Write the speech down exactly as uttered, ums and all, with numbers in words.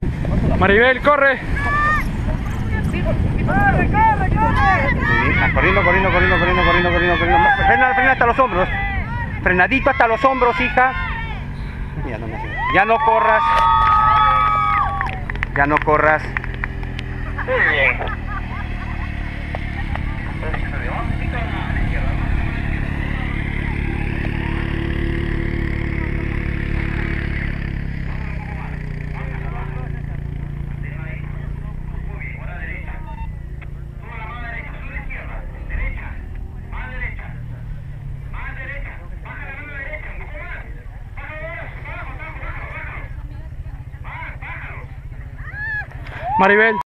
Maribel, corre. ¡Corre, corre, corre! Corriendo, corriendo, corriendo, corriendo, corriendo, corriendo, corriendo. Frena, frena hasta los hombros. Frenadito hasta los hombros, hija. Ya no, me hace- ya no corras. Ya no corras. Muy bien. Maribel.